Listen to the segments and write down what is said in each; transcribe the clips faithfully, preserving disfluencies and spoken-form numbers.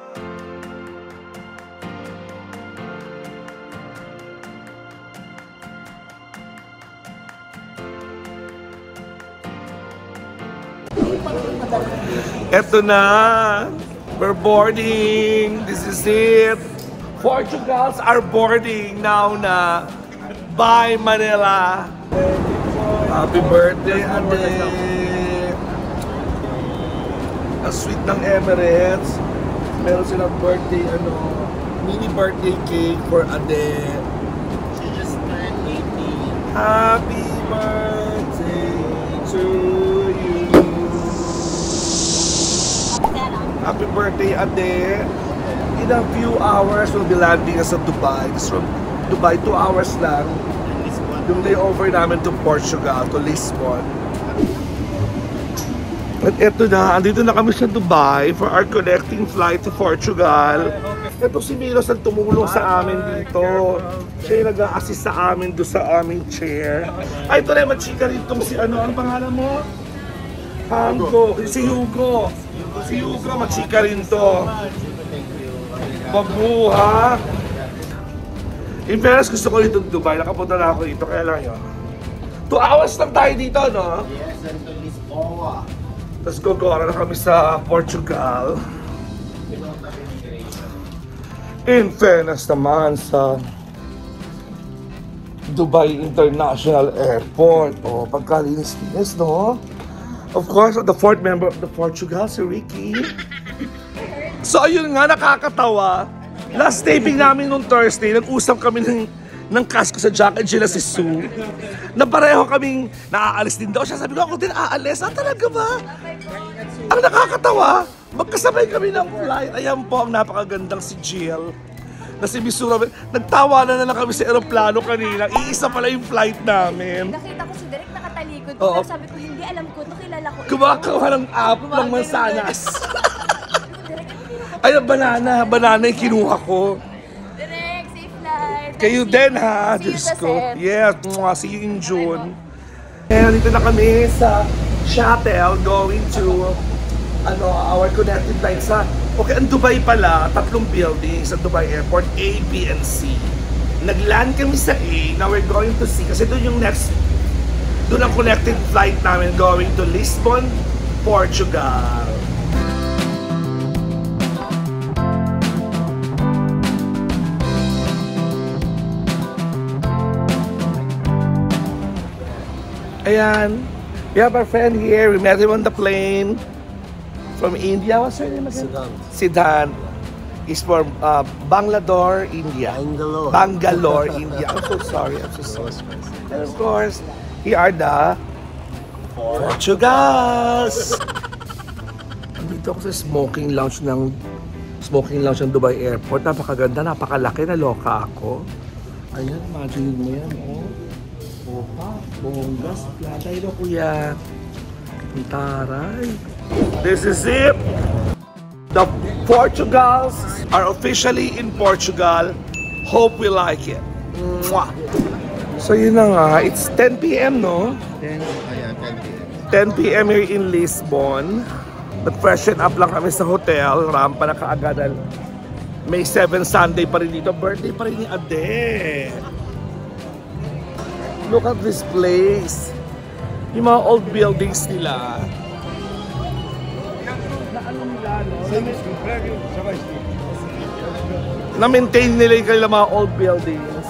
Eto na! We're boarding! This is it! Portugals are boarding now na! Bye, Manila! Happy birthday, Ade! Ang sweet ng Emirates. Meron silang birthday, ano, mini birthday cake for Ade. She just turned eighty. Happy birthday to you! Happy birthday, Ade! In a few hours, we'll be landing sa Dubai. This from Dubai, two hours lang. Yung layover namin to Portugal, to Lisbon. At eto na, andito na kami sa Dubai for our connecting flight to Portugal. Ito si Milos ang tumulong sa amin dito. Siya yung nag-a-assist sa amin doon sa aming chair. Ay, ito na, machika rin itong si ano, ang pangalan mo? Hango, si Hugo. Si Hugo, machika rin to. Babuha. In fairness, gusto ko dito Dubai. Nakapunta na ako dito, kaya lang yun. Two hours lang tayo dito, no? Yes, and to Lisboa. Tapos gogora na kami sa Portugal. In fairness naman sa Dubai International Airport. O, oh, pagkalinis-linis, no? Of course, the fourth member of the Portugal, si Ricky. So, ayun nga, nakakatawa. Last taping namin nung Thursday, nag-usap kami ng, ng cast ko sa Jack and Jill si Sue. Na pareho kaming naaalis din daw siya. Sabi ko, ako din aalis. Ah, talaga ba? Ang nakakatawa, magkasabay kami ng flight. Ayan po ang napakagandang si Jill. Na si Misura. Nagtawanan na lang kami sa aeroplano kanina. Iisa pala yung flight namin. Nakita ko si Derek nakatalikod. Oo. Pero sabi ko, hindi alam ko, nakilala ko. Kumakawa ng app ng mansanas. Ay, banana. Banana yung kinuha ko. Derek, safe flight. Kayo din ha, See you Diyos sa ko. set. Yes, mwah, see you in June. And dito na kami sa shuttle going to ano, our connected flight sa... Okay, ang Dubai pala, tatlong buildings sa Dubai Airport, A, B, and C. Nag-land kami sa A, now we're going to C. Kasi doon yung next, doon ang connected flight namin going to Lisbon, Portugal. Ayan, we have our friend here. We met him on the plane from India. What's her name again? Siddhant. Siddhant. He's from uh, Bangalore, India. Bangalore. Bangalore, India. I'm so sorry. I'm so sorry. And of course, here are the Portugals. Nandito ako sa smoking lounge ng smoking lounge ng Dubai Airport. Napakaganda, napakalaki. Naloka ako. Ayan, imagine mo yan, oh. Opa, bonggas, plata ito kuya. Ang taray. This is it. The Portugals are officially in Portugal. Hope we like it. Mwah. So yun na nga, it's ten p m no? ten, ayan, ten p m ten p m here in Lisbon. Nag-freshen up lang kami sa hotel. Rampa na kaagadan. May seven Sunday pa rin dito. Birthday pa rin ni Ade. Look at this place. Yung mga old buildings nila. Na ano nila, no? Na-maintain nila yung kanilang mga old buildings.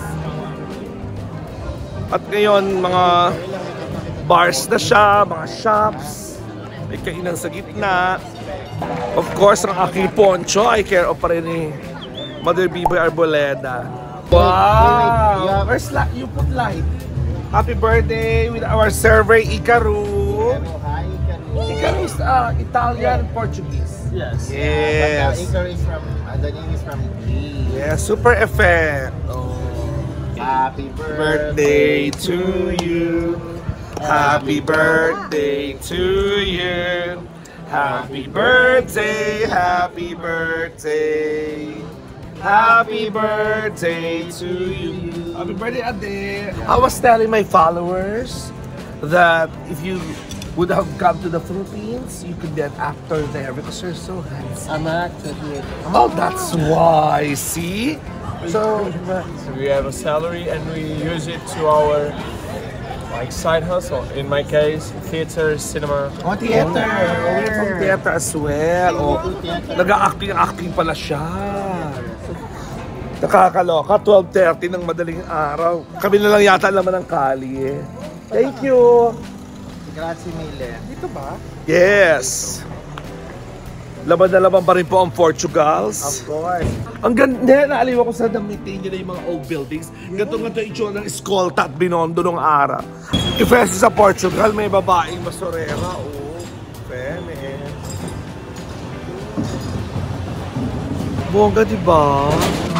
At ngayon, mga bars na siya, mga shops. May kainan sa gitna. Of course, ang aking poncho ay care of pa rin ni Mother Biboy Arboleda. Wow! Where's light? You put light. Happy birthday with our server, Ikaru. Hi, Ikaru. Ikaru is uh, Italian, Portuguese. Yes. Yes. But uh, Ikaru is from, uh, the name is from Greece. Yeah, super effect. Oh. Happy Birthday to you. Happy birthday to you. Happy birthday, happy birthday. Happy birthday to you. Happy birthday, Ade. I was telling my followers that if you would have come to the Philippines, you could be an actor there because you're so handsome. I'm actually. Oh, that's why. See? So, So we have a salary and we use it to our like side hustle. In my case, theater, cinema. oh, theater. Oh, you're from theater as well. Oh, nag-acting-acting pala siya. Nakakaloka, twelve thirty ng madaling araw. Kami na lang yata naman ng kali eh. Thank you. Grazie mille. Dito ba? Yes. Laban na laban pa rin po ang Portugals. Of course. Ang ganda, naaliw ako sa na-maintain nila yung mga old buildings. Ganito nga ito yung itsura ng Escolta at Binondo nung araw. If sa Portugal, may babaeng masorera. Oh, fairness. Bongga, diba?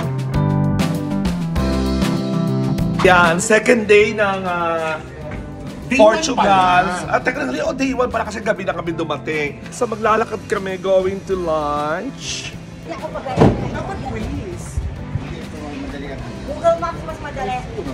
Yan, second day ng uh, Portugal. At technically, oh, day one pala kasi gabi na kami dumating. So maglalakad kami going to lunch. Ako pa ganyan. Ako please. Google Maps mas madali.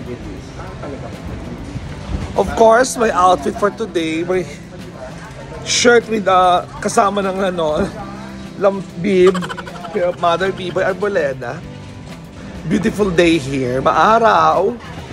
Of course, my outfit for today, my shirt with uh, kasama ng ano, lambib, Mother Biboy Arboleda. Beautiful day here, maaraw.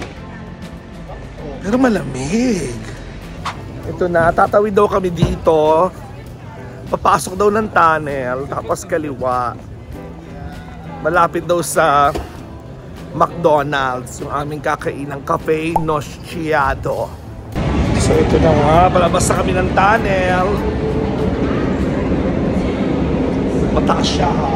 Pero malamig. Ito na, tatawid daw kami dito. Papasok daw ng tunnel, tapos kaliwa. Malapit daw sa McDonald's, yung aming kakainang Cafe Nosciado. So ito na nga, palabas na kami ng tunnel. Mataas siya ha.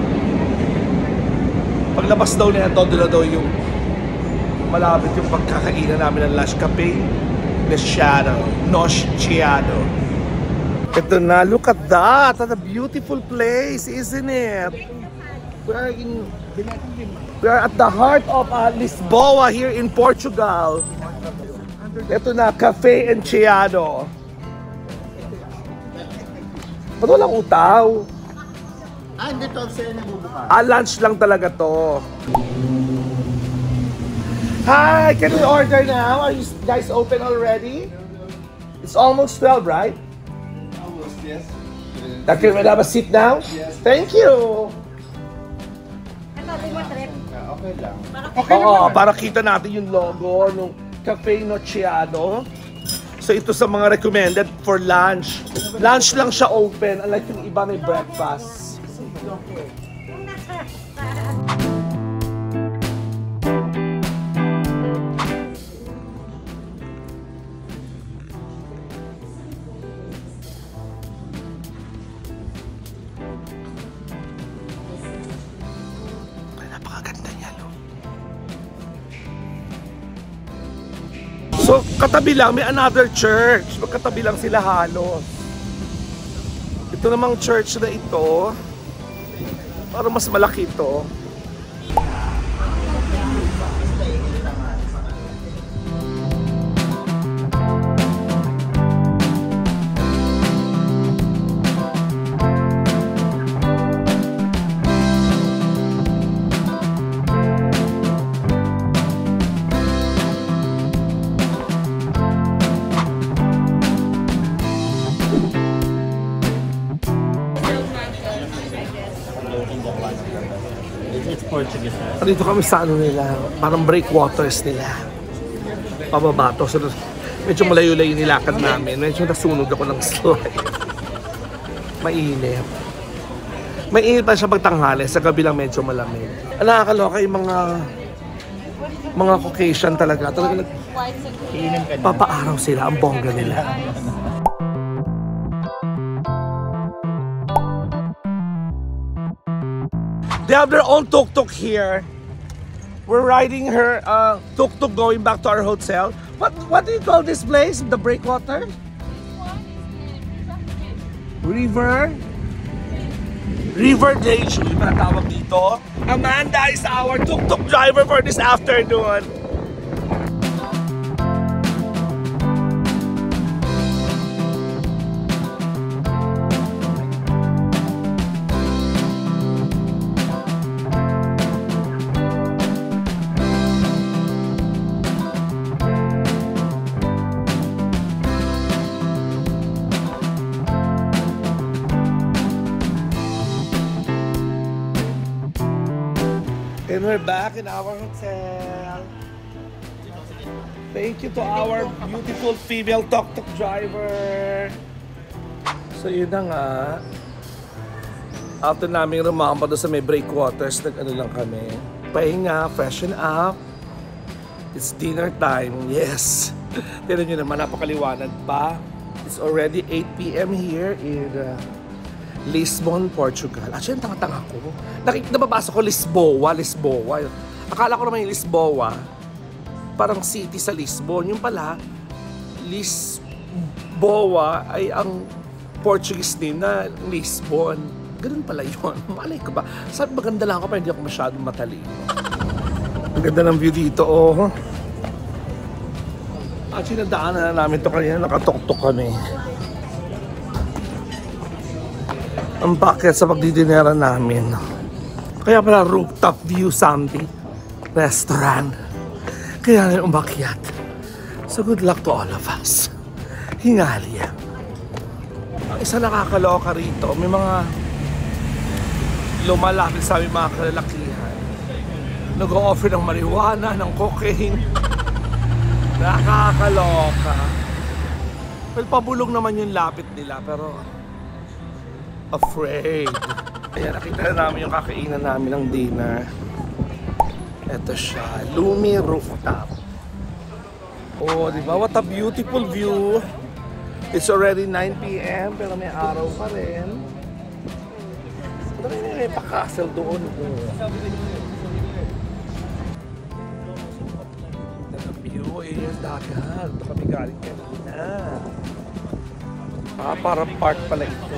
Paglabas daw na ito, doon na daw yung malapit yung pagkakainan namin ng Lush Cafe Nosciado. Nosciado. Ito na, look at that! What a beautiful place, isn't it? We are, in, we are at the heart of uh, Lisboa here in Portugal. Ito na, Cafe Nosciado. Ba't walang utaw? Ah, hindi to sa'yo nabubuka. Ah, lunch lang talaga to. Hi, can we order now? Are you guys open already? It's almost twelve, right? Almost, yes. That can we have a seat now? Yes. Thank you. Ano, di mo trip? Ah, okay lang. Oo, para kita natin yung logo ng Cafe Nosciado. So ito sa mga recommended for lunch. Lunch lang siya open, unlike yung iba may breakfast. Napakaganda niya, lo. So, katabi lang, may another church. Magkatabi lang sila halos. Ito namang church na ito, parang mas malaki ito. It's Portuguese. Dito kami sa ano nila, parang breakwaters nila. Pababa to. So, medyo malayo-layo nilakad namin. Medyo nasunog ako ng slide. Mainit. Mainit pa siya pagtanghali. Sa gabi lang medyo malamig. Nakakaloka yung mga mga Caucasian talaga. Talaga nagpapaaraw sila. Ang bongga nila. They have their own tuk-tuk here. We're riding her uh, tuk-tuk going back to our hotel. What what do you call this place? The breakwater? River? River Dage. Yung tawag dito. Amanda is our tuk-tuk driver for this afternoon. And we're back in our hotel. Thank you to our beautiful female tuk-tuk driver. So yun na nga. After namin rumamba doon sa may breakwaters, nag-ano lang kami. Pahinga, freshen up. It's dinner time, yes. Tignan nyo naman, napakaliwanag pa. It's already eight p m here in uh, Lisbon, Portugal. Actually, ang tanga-tanga ko. Nakik nababasa ko Lisboa, Lisboa. Akala ko naman yung Lisboa, parang city sa Lisbon. Yung pala, Lisboa ay ang Portuguese name na Lisbon. Ganun pala yun. Malay ko ba? Sabi maganda lang ako pero hindi ako masyadong matalino. Ang ganda ng view dito, oh. Actually, nadaanan na namin ito kanina. Nakatok-tok kami. Ang packet sa pagdidinera namin. Kaya pala rooftop view something. Restaurant. Kaya na umakyat. So good luck to all of us. Hingali yan. Ang isa nakakaloka rito, may mga lumalapit sa aming mga kalalakihan. Nag-o-offer ng marijuana, ng cocaine. Nakakaloka. Well, pabulong naman yung lapit nila, pero afraid. Kaya nakita na namin yung kakainan namin ng dinner. Ito siya, Lumi Rooftop. Oh, di ba? What a beautiful view. It's already nine p m pero may araw pa rin. Ito rin may pa-castle doon. Oh. Ito view, yun yung dagat. Ito kami galing kanina. Ah, parang park pala ito.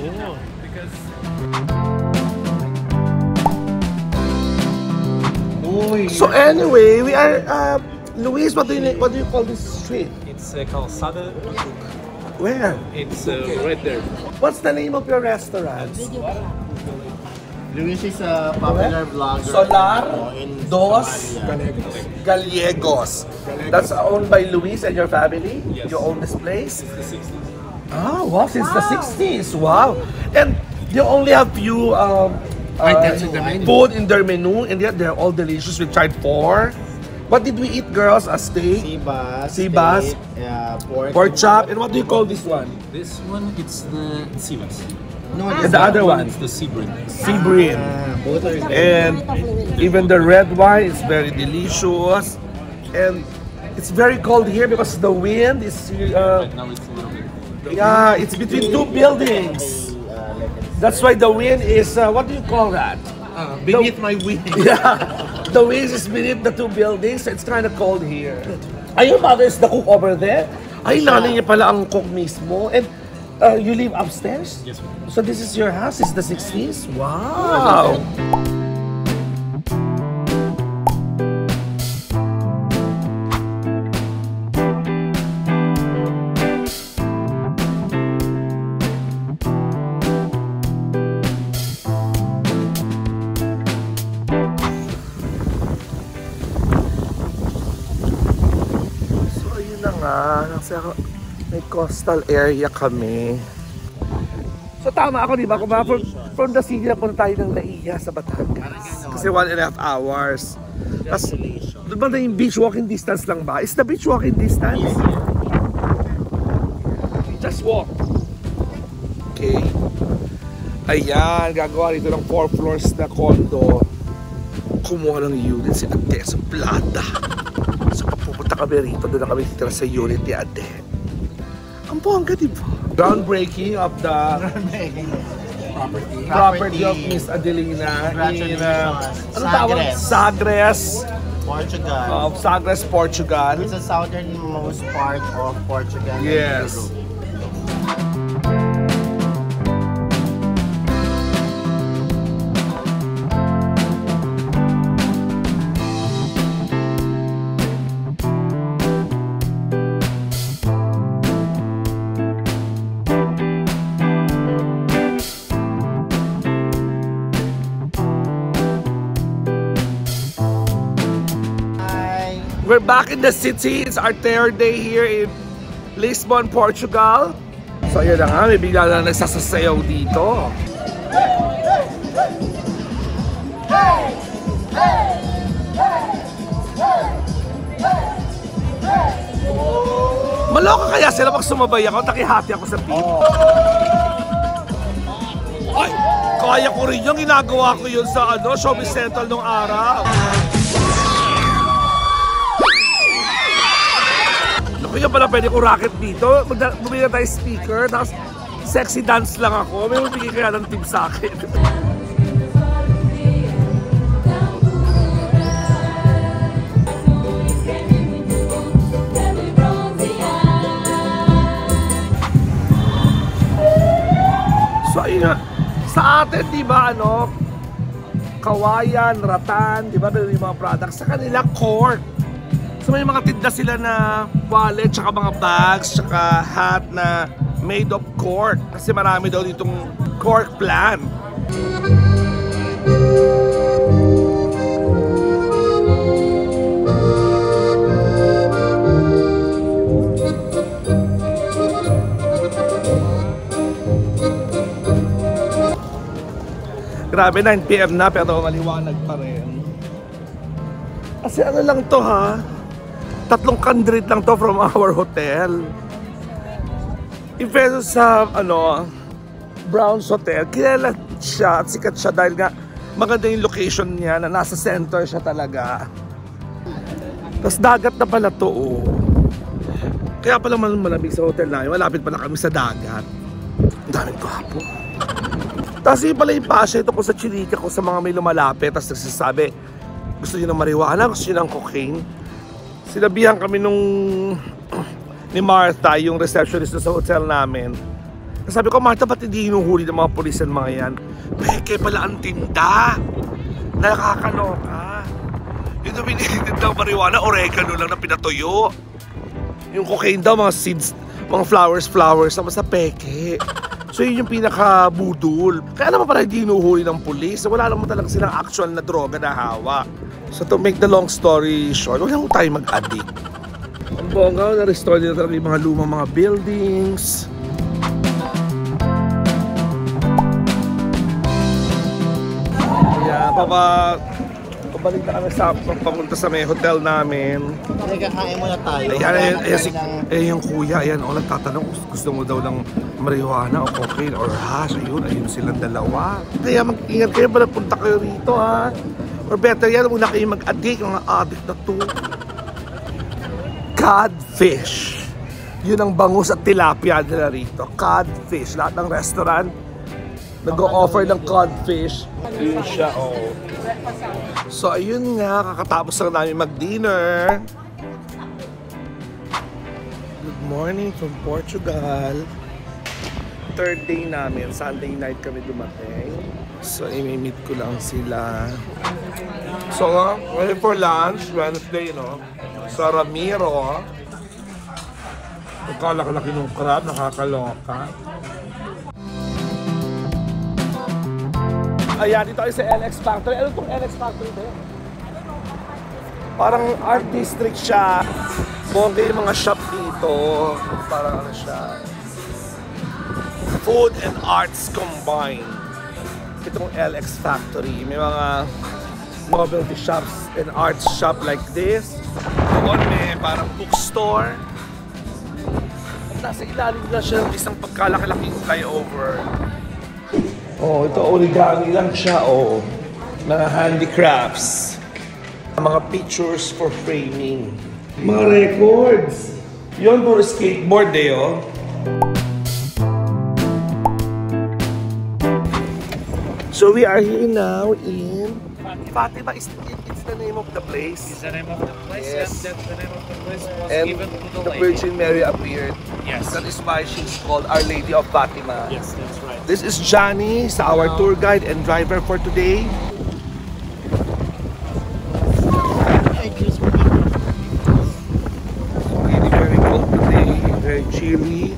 So anyway, we are, uh, Luis, what do you what do you call this street? It's uh, Calçada. Where? It's uh, right there. What's the name of your restaurant? Luis is a popular vlogger. Solar uh, in Dos Somalia. Gallegos. That's owned by Luis and your family? Yes. You own this place? It's the sixties. Ah, wow, since the sixties. Wow. And you only have few um, uh, Items in the menu. food in their menu, and yet they're all delicious. We tried four. What did we eat, girls? A steak, Sibas, Sibas, steak, uh, pork, pork chop, and what do you call this one? This one, it's the Sivas. No, And the other one? It's the Sebring. Sea bream. Ah, both are And even the red wine is very delicious. And it's very cold here because the wind is, uh, Now it's a little bit. yeah, it's between two buildings. uh, like it's That's why the wind is, uh, what do you call that? uh, beneath my wing. Yeah, the wind is beneath the two buildings, so it's kind of cold here. Ay, your mother is the cook over there? Ay, nanay niya pala ang cook mismo. And uh, you live upstairs? Yes, sir. So this is your house? It's the sixties? Wow! So ayun na nga, nasa may coastal area kami. So tama ako, di ba? Kung mga from, from the city na punta tayo ng Naiya sa Batangas. Kasi one and a half hours. Tapos, doon ba na yung beach walking distance lang ba? Is the beach walking distance? Just walk. Okay. Ayan, gagawa rito ng four floors na condo. Kumuha ng unit si Ate sa Plata. So pag pupunta kami rito, doon na kami titira sa unit ni Ate. Ang bongga, di ba? Groundbreaking of the property. property of Miss Adelina in uh, ano tawag? Sagres. Sagres Portugal. of Sagres, Portugal. It's the southernmost part of Portugal. and Yes. Europe. Hi. We're back in the city. It's our third day here in Lisbon, Portugal. So yun na nga, may bigla na nagsasasayaw dito. sila pag sumabay ako, nakihati ako sa beat. Ay, kaya ko rin yung ginagawa ko yun sa ano, Showbiz Central nung araw. Kaya pala pwede ko racket dito. Bumili na tayo speaker, tapos sexy dance lang ako. May mabigay kaya ng tip sa akin. So ayun nga, sa atin di ba ano, Kawayan, Ratan, di ba yung mga products, sa kanila cork. So may mga tinda sila na wallet, tsaka mga bags, tsaka hat na made of cork. Kasi marami daw ditong cork plant. Grabe, nine p m na pero maliwanag pa rin. Kasi ano lang to ha, tatlong kandrit lang to from our hotel. Impeso sa ano, Browns Hotel, kilala siya at sikat siya dahil nga maganda yung location niya na nasa center siya talaga. Tapos dagat na pala to oh. Kaya pala malamig sa hotel namin, malapit pala kami sa dagat. Ang daming gwapo. Tapos yun pala yung pasya ito ko sa chilika ko sa mga may lumalapit. Tapos nagsasabi, gusto nyo ng marijuana, gusto nyo ng cocaine. Sinabihan kami nung ni Martha, yung receptionist sa hotel namin. Sabi ko, Martha, ba't hindi hinuhuli ng mga pulis ang mga yan? Peke pala ang tinda. Nakakaloka. Yung na pinitid ng marijuana, oregano lang na pinatuyo. Yung cocaine daw, mga seeds, mga flowers, flowers, sama sa peke. So yun yung pinaka-budol. Kaya naman pala hindi hinuhuli ng pulis. Wala naman talaga silang actual na droga na hawak. So to make the long story short, wala mo tayo mag-addict. Ang bongga, na-restore nila talaga yung mga lumang mga buildings. Kaya papa, pabalik na kami sa papunta sa may hotel namin. Nagkakain muna tayo. Ayan, ayan, ayan, si, ayan yung kuya, ayan, o nagtatanong, gusto mo daw ng marijuana o cocaine or hash, ayun, ayun silang dalawa. Kaya mag-ingat kayo ba nagpunta kayo rito ha? Or better yan, huwag na kayo mag-addict, mga addict na to. Codfish. Yun ang bangus at tilapia nila rito. Codfish. Lahat ng restaurant nag-o-offer ng codfish. Yun siya, oh. So ayun nga, kakatapos lang namin mag-dinner. Good morning from Portugal. Third day namin, Sunday night kami dumating. So i-meet ko lang sila. So nga, ready for lunch, Wednesday, no? Sa Ramiro. Nakalaki-laki ng crab, nakakaloka. Ayan, dito tayo sa L X Factory. Ano itong L X Factory ba? Parang art district siya. Bongga yung mga shop dito. Parang ano siya. Food and arts combined. Itong L X Factory. May mga novelty shops and arts shop like this. Doon may parang bookstore. At nasa ilalim na siya ng isang pagkalaki-laking flyover. Oh, ito origami lang siya, oh. Mga handicrafts. Mga pictures for framing. Mga records. Yun, puro skateboard eh, oh. So we are here now in Fatima. Is it's the name of the place? Is the name of the place? Yes. Yes, that's the name of the place was And given to the, the lady. Virgin Mary appeared. Yes. That is why she's called Our Lady of Fatima. Yes, that's right. This is Johnny, sa our tour guide and driver for today. Really very cold today, very chilly.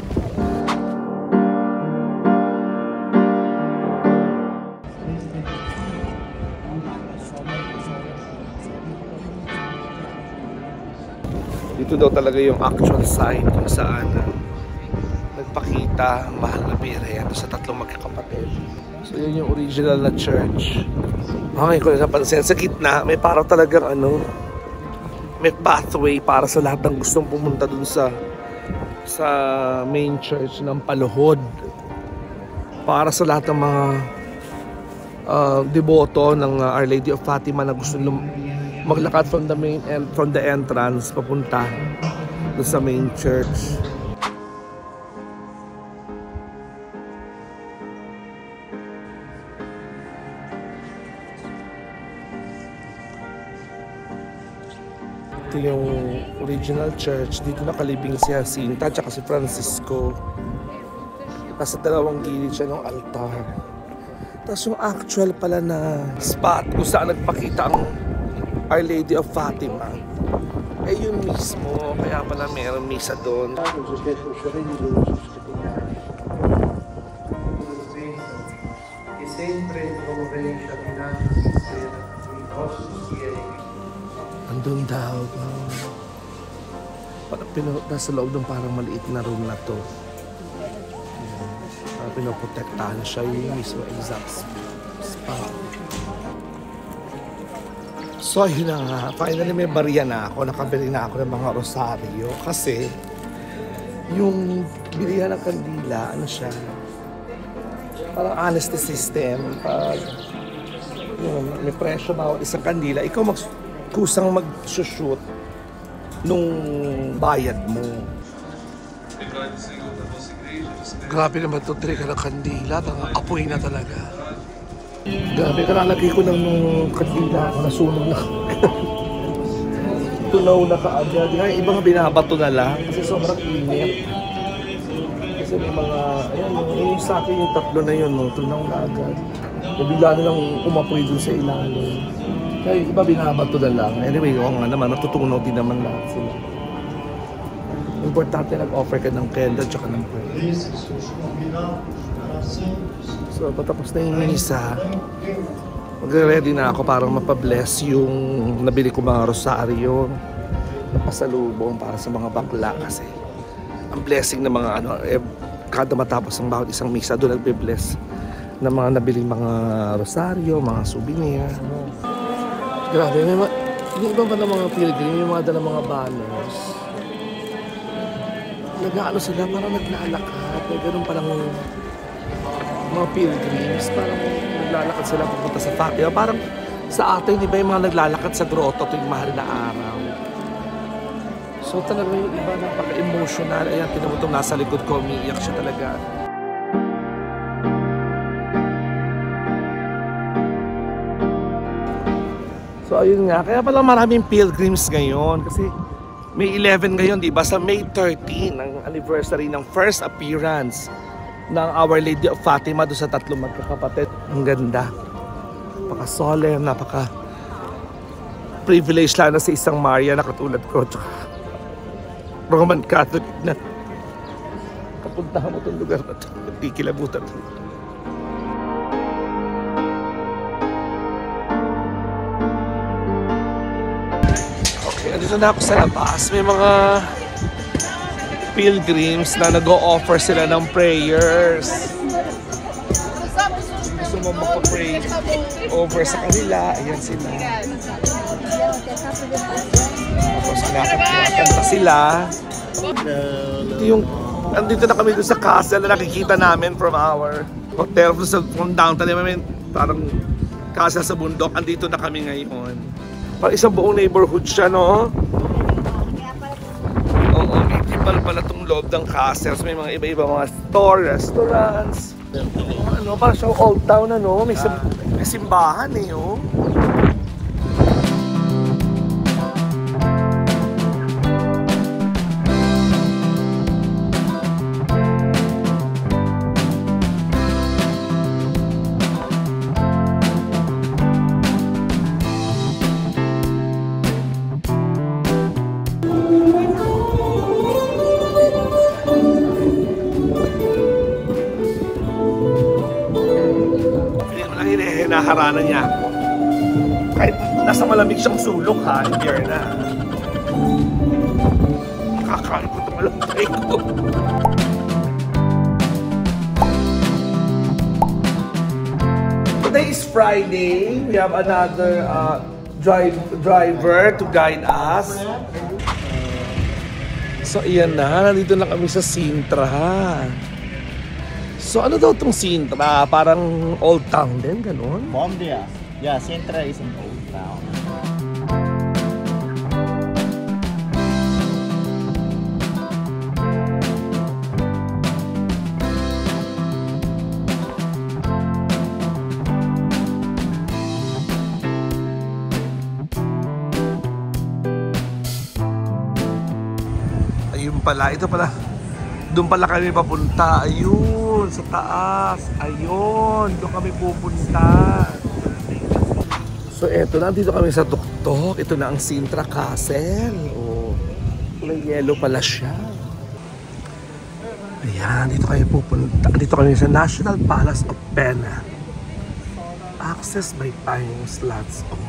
Dito daw talaga yung actual site kung saan nagpakita ang mahal na birhen sa tatlong magkakapatid. So yun yung original na church. Okay, kung napansin, sa gitna may parang talagang ano, may pathway para sa lahat ng gustong pumunta dun sa sa main church ng Paluhod para sa lahat ng mga uh, deboto ng uh, Our Lady of Fatima na gusto lum- maglakad from the main and from the entrance papunta doon sa main church. Ito yung original church. Dito nakalibing si Jacinta at si Francisco. Nasa dalawang gilid siya ng altar. Tapos yung actual pala na spot kung saan nagpakita ang Our Lady of Fatima, eh yun mismo. Kaya pala mayroong misa doon. Andun daw. Oh. Parang pinu- nasa loob ng parang maliit na room na to. Parang pinoprotektahan siya yung mismo exact spot. So yun na nga, finally may barya na ako, nakabili na ako ng mga rosaryo kasi yung bilihan ng kandila, ano siya, parang honesty system. Pag yun, may presyo bawat isang kandila, ikaw magkusang mag-shoot nung bayad mo. Grabe naman ito, trika ng kandila, mga apoy na talaga. Grabe, kalalagay ko ng kandila ako, nasunog na. Tunaw na kaagad. Yung ibang binabato na lang kasi sobrang init. Kasi may mga, ayan, yung sa akin yung tatlo na yun, no, tunaw na agad. Nabigla na lang umapoy dun sa ilalim. Kaya iba binabato na lang. Anyway, oo nga naman, natutunaw din naman lahat sila. Importante nag-offer ka ng candle tsaka ng prayer. So, patapos na yung misa, magre-ready na ako para mapabless yung nabili ko mga rosaryo na pasalubong para sa mga bakla kasi ang blessing ng mga ano, eh, kada matapos ng bawat isang misa, doon nagbe-bless ng mga nabili mga rosaryo, mga souvenir. Grabe, may ma- yung iba pa ng mga pilgrim, yung mga dala mga banners. Nag-ano sila, parang naglalakad, may ganun palang mga pilgrims, parang naglalakad sila pupunta sa Fatima. Parang sa atin, di ba yung mga naglalakad sa grotto tuwing mahal na araw. So talaga yung iba, napaka-emotional. Ayan, tinamutong nasa likod ko, umiiyak siya talaga. So ayun nga, kaya pala maraming pilgrims ngayon kasi May eleven ngayon, di ba? Sa May thirteen, ang anniversary ng first appearance ng Our Lady of Fatima doon sa tatlong magkakapatid. Ang ganda. Napaka-solemn, napaka-privilege lang na sa isang Maria na katulad ko. Tsaka Roman Catholic na kapuntahan mo itong lugar na ito. Nagkikilabutan. Dito na ako sa labas. May mga pilgrims na nag-o-offer sila ng prayers. Gusto mo magpa-pray over sa kanila. Ayan sila. Tapos nakakanta sila. Ito yung, andito na kami doon sa castle na nakikita namin from our hotel from downtown. I mean, parang castle sa bundok. Andito na kami ngayon. Parang isang buong neighborhood siya, no? Oo, medieval pala itong loob ng castles. May mga iba-iba mga store, restaurants. Ano, parang siyang old town, ano? May, sim- may simbahan, eh, oh. Hinaharana niya ako. Kahit nasa malamig siyang sulok, ha, hindi na. Kakain ko itong alantay ko. Today is Friday. We have another uh, drive driver to guide us. So, ayan na. Nandito na kami sa Sintra. So, ano daw itong Sintra? Parang old town din, ganun? Bomdia. Yeah, Sintra is an old town. Ayun pala, ito pala. Doon pala kami papunta. Ayun, sa taas. Ayun, doon kami pupunta. So eto, nandito kami sa tuktok. Ito na ang Sintra Castle. Oh, may yellow pala siya. Ayan, dito kami pupunta. Dito kami sa National Palace of Pena. Access by time slots only.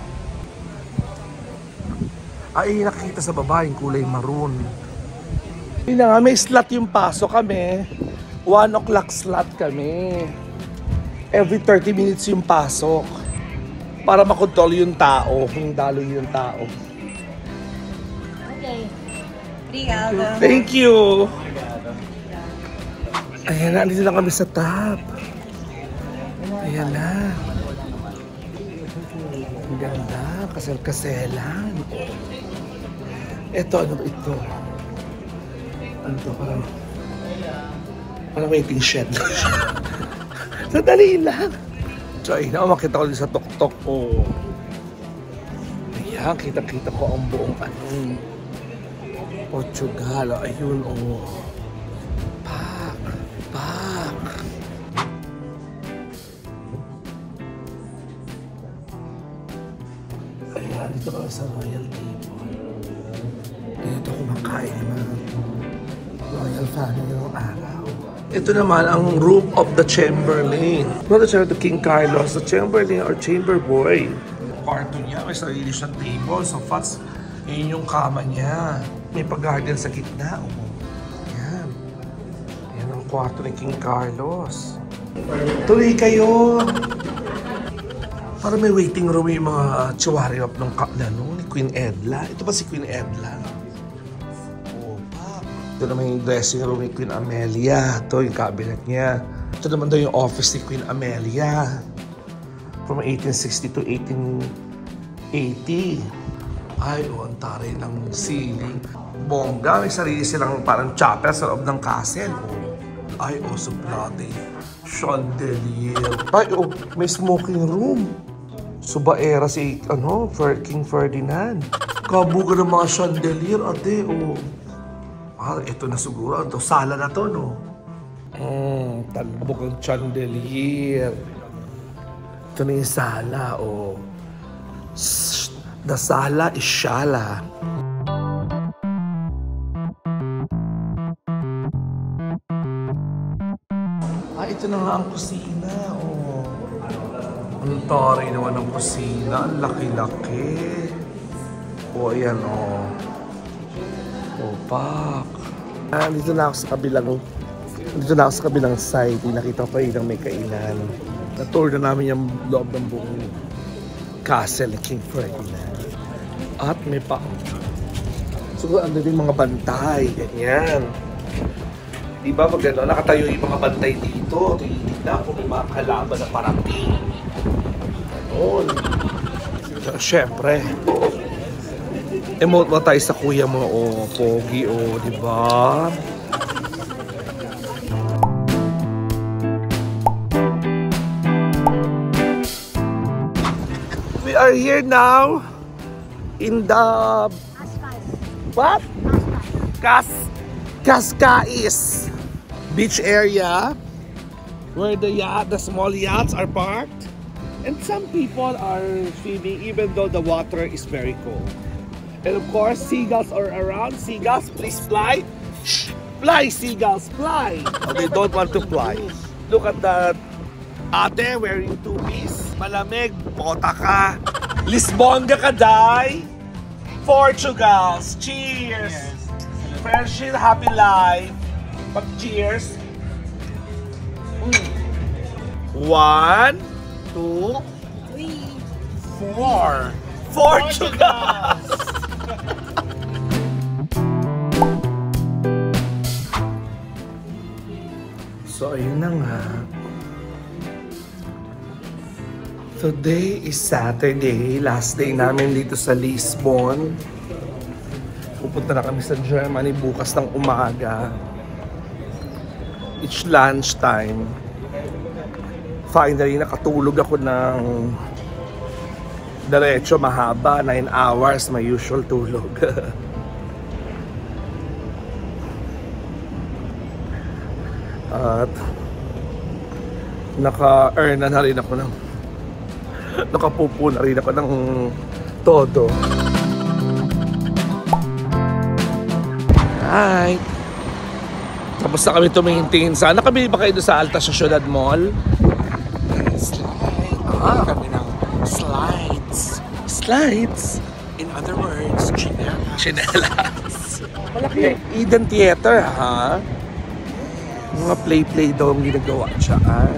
Ay, nakikita sa baba yung kulay maroon. Yun na nga, may slot yung paso kami. One o'clock slot kami. Every thirty minutes yung pasok. Para makontrol yung tao, yung daloy yung tao. Okay. Obrigada. Thank you! Ayan na, dito na kami sa top. Ayan na. Ang ganda, kasel-kaselan. Ito, ano ba ito? Ano to, parang... Parang waiting shed. Sadali lang. So, ayun na, makita ko din sa tuktok ko. Ayan, kita-kita ko ang buong anong Portugal. Ayun, oh. Pak! Pak! Ayan, dito ka sa Royal Table. Dito kumakain yung mga Royal Family ng araw. Ito naman ang room of the Chamberlain. Not the Chamberlain, the King Carlos, the Chamberlain or Chamber Boy. Kwarto niya, may sarili siyang table. So fast, yun yung kama niya. May pag-garden sa gitna. Oh. Yan. Yan ang kwarto ni King Carlos. Tuloy kayo. Para may waiting room yung mga chihuahua up ng ano, ni Queen Edla. Ito ba si Queen Edla? Ito naman yung dressing room ni Queen Amelia. Ito yung cabinet niya. Ito naman daw yung office ni Queen Amelia. From eighteen sixty to eighteen eighty. Ay, oh, ang taray ng ceiling. Bongga, may sarili silang parang chapel sa loob ng castle. Oh. Ay, oh, so bloody. Chandelier. Ay, oh, may smoking room. Subaera si, ano, King Ferdinand. Kabuga ng mga chandelier, ate, oh. Ah, ito na siguro. Ito, sala na to, no? Hmm, talbog ang chandelier. Ito na yung sala, oh. Shh, the sala is shala. Ah, ito na nga ang kusina, oh. Ang taray naman ang kusina. Ang laki-laki. Oh, ayan, oh. Opak. Ah, dito na ako sa kabilang dito na ako sa kabilang side. Nakita ko yun ang may kainan. Na-tour na namin yung loob ng buong castle ni King Ferdinand. At may pa siguro ano din mga bantay. Ganyan. Di ba pag gano'n, nakatayo yung mga bantay dito. Tinitignan kung may mga kalaban na parating. Gano'n. So, syempre. Emote mo tayo sa kuya mo, o oh, pogi, o, oh, di ba? We are here now in the what? Cas Cascais beach area where the yacht, the small yachts are parked, and some people are swimming even though the water is very cold. And of course, seagulls are around. Seagulls, please fly. Shh! Fly, seagulls, fly! Oh, they don't want to fly. Look at that. Ate wearing two-piece. Malamig, bota ka. Lisbonga ka, day. Portugals, cheers! Friendship, happy life. Pag-cheers. Mm. One, two, Three. four. Portugals! Today is Saturday, last day namin dito sa Lisbon. Pupunta na kami sa Germany bukas ng umaga. It's lunchtime. Finally, nakatulog ako ng diretso mahaba, nine hours, my usual tulog. At naka-earn na, na rin ako ng nakapupo na rin ako ng todo. Hi! Tapos na kami tumingin-tingin. Sana kami ba kayo doon sa Alta Sociedad Mall? Slide. Ah. Kami ng slides. Slides? In other words, chinelas. Chinelas. Malaki yung Eden Theater, ha? Mga play-play daw ang ginagawa dyan.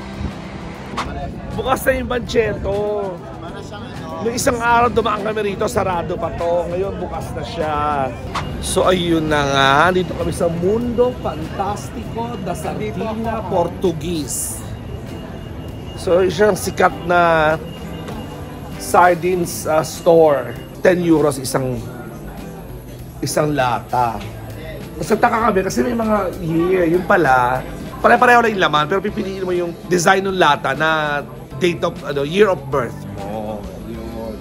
Bukas na yung Banchento. Noong isang araw dumaan kami rito, sarado pa to. Ngayon bukas na siya. So ayun na nga, dito kami sa Mundo Fantastico da Sardina Portuguese. So isang sikat na sardines uh, store. ten euros isang isang lata. Mas nagtaka kami kasi may mga year, yun pala, pare-pareho lang yung laman, pero pipiliin mo yung design ng lata na date of, ano, year of birth mo. Yun.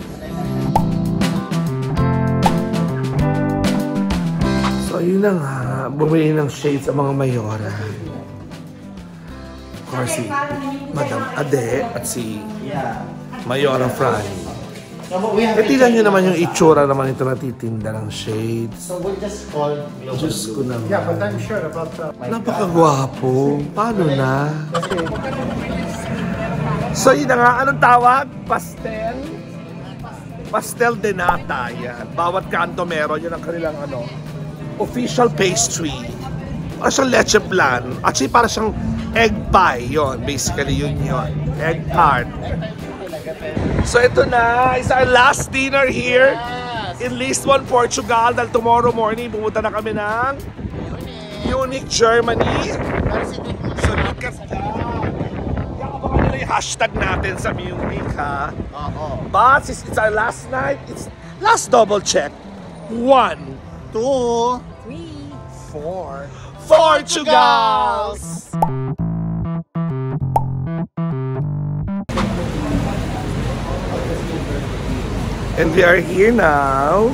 So, yun na nga, bumili ng shades sa mga mayora. Of course, si Madam Ade at si Mayora Franny. E tignan nyo naman yung itsura naman ito natitinda ng shades. So we'll just call Diyos ko naman. Yeah, but I'm sure about the... Napakagwapo. Paano na? So yun na nga, anong tawag? Pastel? Pastel de nata. Yan. Bawat kanto meron. Yun ang kanilang ano, official pastry. Para siyang leche plan. Actually, para siyang egg pie. Yun, basically yun yun. Egg tart. So ito na, is our last dinner here in Lisbon, Portugal. Dahil tomorrow morning, pumunta na kami ng Munich, Germany. So look at that. Abangan nila yung hashtag natin sa Munich, ha? But since it's our last night, it's last double check. One, two, Three. four. Portugals! And we are here now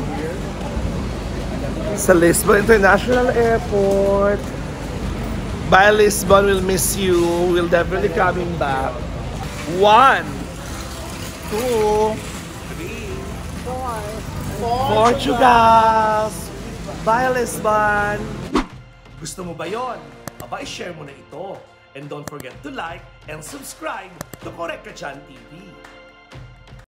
sa Lisbon International Airport. Bye Lisbon, we'll miss you. We'll definitely coming back. One, two, three, four. Portugals! Bye Lisbon! Gusto mo ba yon? Aba, i-share mo na ito. And don't forget to like and subscribe to Correct Ka Dyan T V.